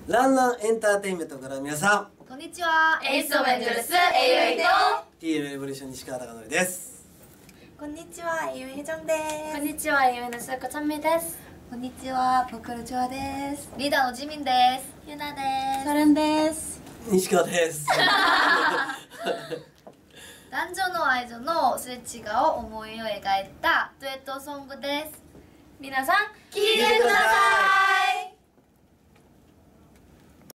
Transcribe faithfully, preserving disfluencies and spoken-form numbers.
ランランエンターテインメントから皆さんこんにちは。 エイスオブエンジェルスエイユエイトティーエム レボリューション西川貴教です。 こんにちは、エイユヘジョンです。 こんにちは、エイユエイのスーコチャンミです。 こんにちは、ポクルチョアです。リーダーのジミンです。ユナです。 ソレンです。 西川です。 男女の愛情のすれ違う思いを描いたデュエットソングです。 皆さん、 聴いてください。